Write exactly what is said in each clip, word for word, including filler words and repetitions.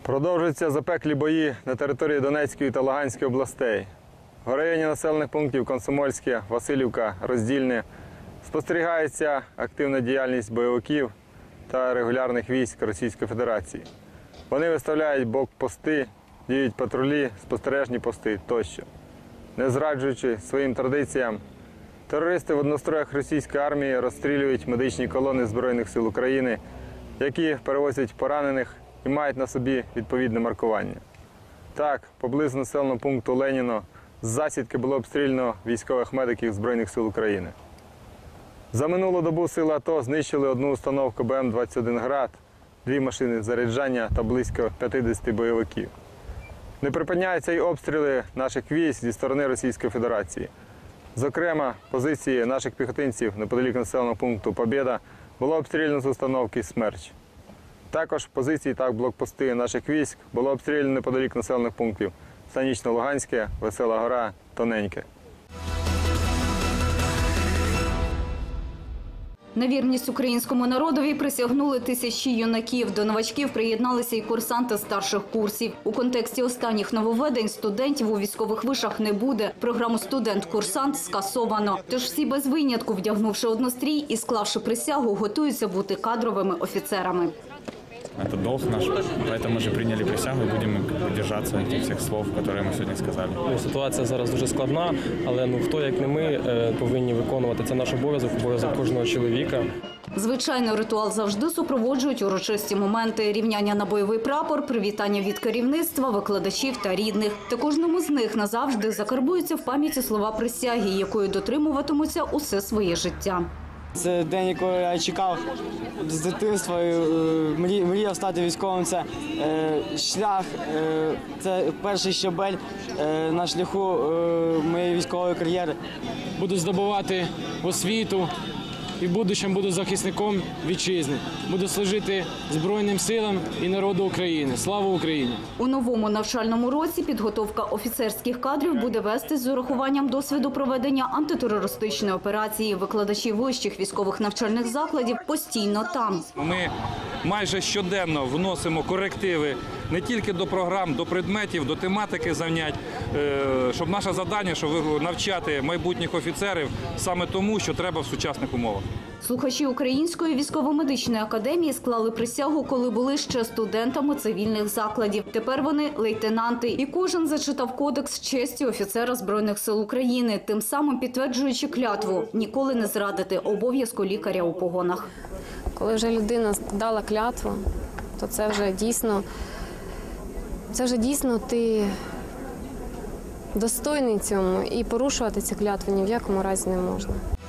Продовжуються запеклі бої на території Донецької та Луганської областей. В районі населених пунктів Комсомольське, Василівка, Роздільне спостерігається активна діяльність бойовиків та регулярних військ Російської Федерації. Вони виставляють блокпости, діють патрулі, спостережні пости тощо. Не зраджуючи своїм традиціям, терористи в одностроях російської армії розстрілюють медичні колони Збройних сил України, які перевозять поранених і мають на собі відповідне маркування. Так, поблизу населеного пункту Леніно з засідки було обстріляно військових медиків Збройних сил України. За минулу добу сили АТО знищили одну установку Б М двадцять один «Град», дві машини заряджання та близько п'ятдесят бойовиків. Не припиняються й обстріли наших військ зі сторони Російської Федерації. Зокрема, позиції наших піхотинців неподалік населеного пункту Побєда було обстріляно з установки «Смерч». Також позиції та блокпости наших військ було обстріляно неподалік населених пунктів Станично-Луганське, Весела Гора, Тоненьке. На вірність українському народові присягнули тисячі юнаків. До новачків приєдналися і курсанти старших курсів. У контексті останніх нововведень студентів у військових вишах не буде. Програму «Студент-курсант» скасовано. Тож всі без винятку, вдягнувши однострій і склавши присягу, готуються бути кадровими офіцерами. Это долг наш, поэтому мы же приняли присягу и будем держаться этих всех слов, которые мы сьогодні сказали. Ситуація зараз дуже складна, але ну хто, як не ми, повинні виконувати. Це наш обов'язок, обов'язок кожного чоловіка. Звичайно, ритуал завжди супроводжують урочисті моменти – рівняння на бойовий прапор, привітання від керівництва, викладачів та рідних. Та кожному з них назавжди закарбуються в пам'яті слова присяги, якою дотримуватимуться усе своє життя. Це день, якого я чекав з дитинства, мріяв стати військовим. Це шлях, це перший щабель на шляху моєї військової кар'єри. Буду здобувати освіту і в будущому буду захисником вітчизни. Буду служити Збройним силам і народу України. Слава Україні! У новому навчальному році підготовка офіцерських кадрів буде вестись з урахуванням досвіду проведення антитерористичної операції. Викладачі вищих військових навчальних закладів постійно там. Ми майже щоденно вносимо корективи не тільки до програм, до предметів, до тематики занять, щоб наше завдання, щоб навчати майбутніх офіцерів саме тому, що треба в сучасних умовах. Слухачі Української військово-медичної академії склали присягу, коли були ще студентами цивільних закладів. Тепер вони лейтенанти. І кожен зачитав кодекс честі офіцера Збройних сил України, тим самим підтверджуючи клятву ніколи не зрадити обов'язку лікаря у погонах. Коли вже людина дала клятву, то це вже дійсно, це вже дійсно ти достойний цьому, і порушувати ці клятви ні в якому разі не можна.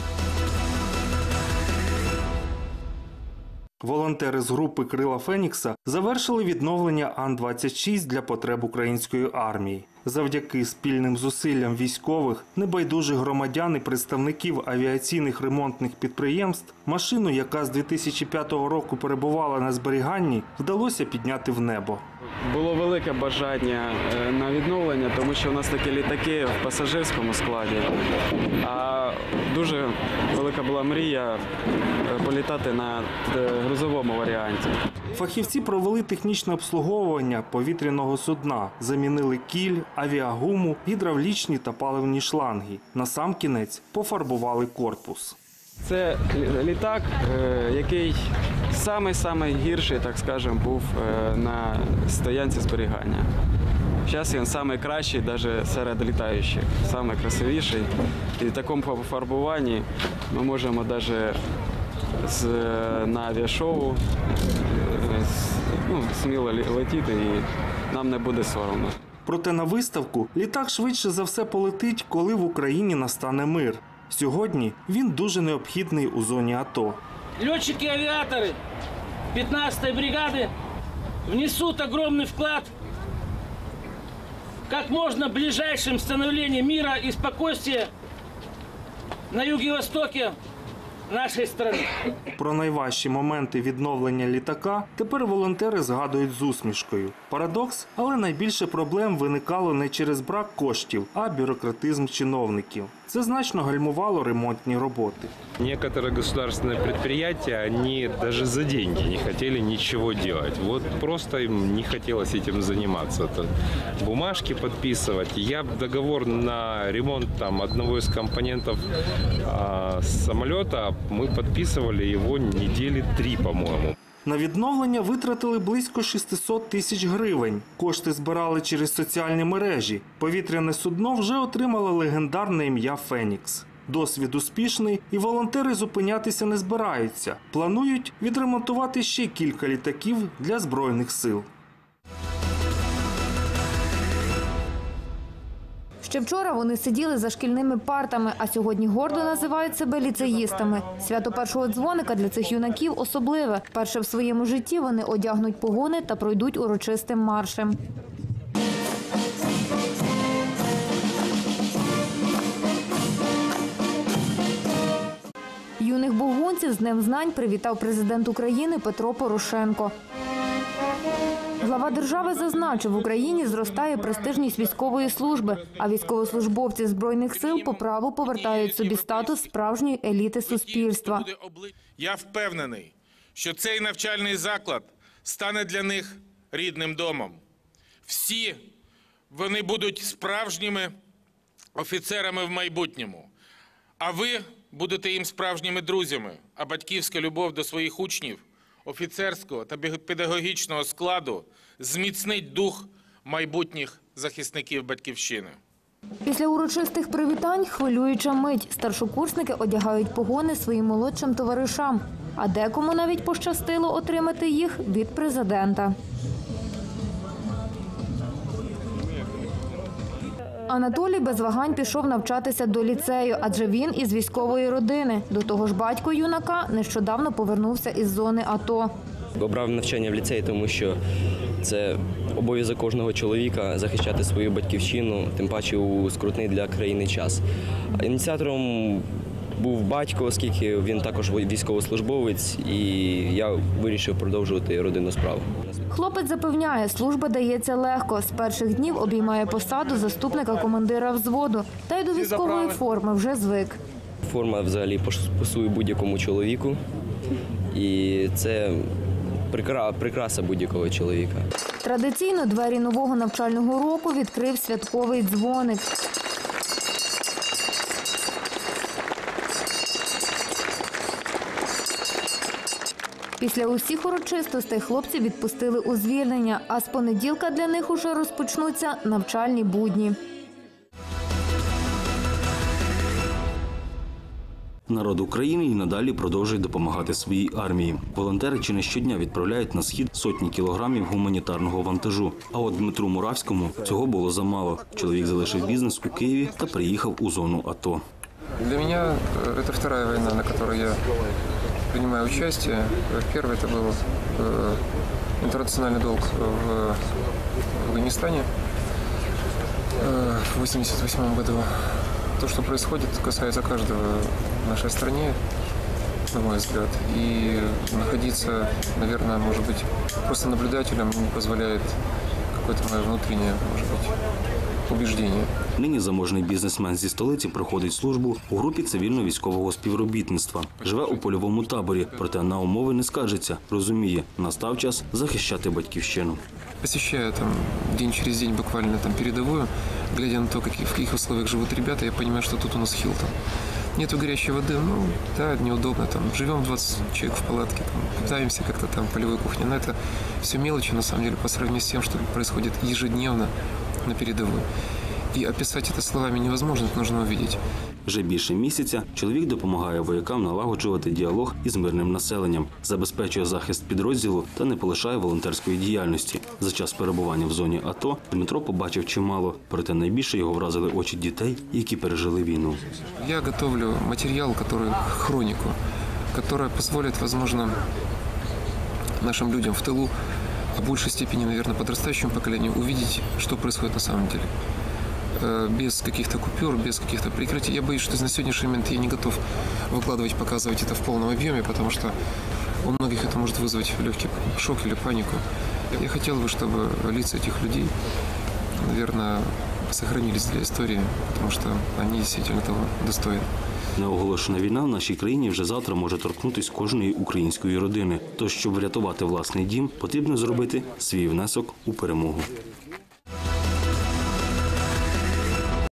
Волонтери з групи «Крила Фенікса» завершили відновлення Ан двадцять шість для потреб української армії. Завдяки спільним зусиллям військових, небайдужих громадян і представників авіаційних ремонтних підприємств, машину, яка з дві тисячі п'ятого року перебувала на зберіганні, вдалося підняти в небо. Було велике бажання на відновлення, тому що у нас такі літаки в пасажирському складі. А дуже велика була мрія політати на грузовому варіанті. Фахівці провели технічне обслуговування повітряного судна, замінили кіль, авіагуму, гідравлічні та паливні шланги. Насамкінець пофарбували корпус. Це літак, який самий-самий гірший, так скажемо, був на стоянці зберігання. Зараз він найкращий, навіть серед літаючих, найкрасивіший. І в такому пофарбуванні ми можемо навіть на авіашоу ну, сміло летіти і нам не буде соромно. Проте на виставку літак швидше за все полетить, коли в Україні настане мир. Сьогодні він дуже необхідний у зоні АТО. Летчики-авиаторы пятнадцатой бригады внесут огромный вклад в как можно ближайшем становлении мира и спокойствия на юге-востоке нашей страны. Про найважчі моменти відновлення літака тепер волонтери згадують з усмішкою. Парадокс, але найбільше проблем виникало не через брак коштів, а бюрократизм чиновників. Це значно гальмувало ремонтні роботи. Некоторые государственные предприятия, они даже за деньги не хотели ничего делать. Вот просто им не хотелось этим заниматься. Это бумажки подписывать. Я договор на ремонт там, одного из компонентов а, самолета, мы подписывали его недели три, по-моему. На відновлення витратили близько шістсот тисяч гривень. Кошти збирали через соціальні мережі. Повітряне судно вже отримало легендарне ім'я «Фенікс». Досвід успішний, і волонтери зупинятися не збираються. Планують відремонтувати ще кілька літаків для Збройних сил. Ще вчора вони сиділи за шкільними партами, а сьогодні гордо називають себе ліцеїстами. Свято першого дзвоника для цих юнаків особливе. Перше в своєму житті вони одягнуть погони та пройдуть урочистим маршем. Юних бугунців з Днем знань привітав президент України Петро Порошенко. Глава держави зазначив, в Україні зростає престижність військової служби, а військовослужбовці Збройних сил по праву повертають собі статус справжньої еліти суспільства. Я впевнений, що цей навчальний заклад стане для них рідним домом. Всі вони будуть справжніми офіцерами в майбутньому, а ви будете їм справжніми друзями, а батьківська любов до своїх учнів, офіцерського та педагогічного складу зміцнить дух майбутніх захисників Батьківщини. Після урочистих привітань хвилююча мить. Старшокурсники одягають погони своїм молодшим товаришам, а декому навіть пощастило отримати їх від президента. Анатолій без вагань пішов навчатися до ліцею, адже він із військової родини. До того ж, батько юнака нещодавно повернувся із зони АТО. Обрав навчання в ліцеї, тому що це обов'язок кожного чоловіка захищати свою батьківщину, тим паче у скрутний для країни час. Ініціатором був батько, оскільки він також військовослужбовець, і я вирішив продовжувати родинну справу. Хлопець запевняє, служба дається легко. З перших днів обіймає посаду заступника командира взводу. Та й до військової форми вже звик. Форма взагалі пасує будь-якому чоловіку, і це прикраса будь-якого чоловіка. Традиційно двері нового навчального року відкрив святковий дзвоник. Після усіх урочистостей хлопці відпустили у звільнення, а з понеділка для них уже розпочнуться навчальні будні. Народ України і надалі продовжує допомагати своїй армії. Волонтери чи не щодня відправляють на схід сотні кілограмів гуманітарного вантажу. А от Дмитру Муравському цього було замало. Чоловік залишив бізнес у Києві та приїхав у зону АТО. Для мене це вторая війна, на якій я принимаю участие. Первый это был э, интернациональный долг в Афганистане э, в восемьдесят восьмом году. То, что происходит, касается каждого в нашей стране, на мой взгляд. И находиться, наверное, может быть, просто наблюдателем не позволяет какое-то мое внутреннее, может быть, убеждение. Нині заможний бізнесмен зі столиці проходить службу у групі цивільно-військового співробітництва. Живе у польовому таборі, проте на умови не скаржиться. Розуміє, настав час захищати батьківщину. Посещаю там день через день буквально там передовую, глядя на то, какие, в каких условиях живут ребята, я понимаю, что тут у нас Хилтон. Нету горячей воды, ну да, неудобно, там живем двадцать человек в палатке, там, питаемся как-то там полевой кухней, но это все мелочи на самом деле по сравнению с тем, что происходит ежедневно на передовой. І описати це словами невозможно, це потрібно побачити. Вже більше місяця чоловік допомагає воякам налагоджувати діалог із мирним населенням, забезпечує захист підрозділу та не полишає волонтерської діяльності. За час перебування в зоні АТО Дмитро побачив чимало, проте найбільше його вразили очі дітей, які пережили війну. Я готовлю матеріал, який, хроніку, яка дозволить, можливо, нашим людям в тилу, а в більшій степені, мабуть, подростаючому поколенню, увидеть, що відбувається на самом деле. э, без каких-то купюр, без каких-то прикрытий. Я боюсь, что на сегодняшний момент я не готов выкладывать, показывать это в полном объеме, потому что у многих это может вызвать легкий шок или панику. Я хотел бы, чтобы лица этих людей, наверное, сохранились для истории, потому что они действительно того достойны. Неоголошена війна в нашій країні вже завтра може торкнутися кожної української родини. Тож, щоб врятувати власний дім, потрібно зробити свій внесок у перемогу.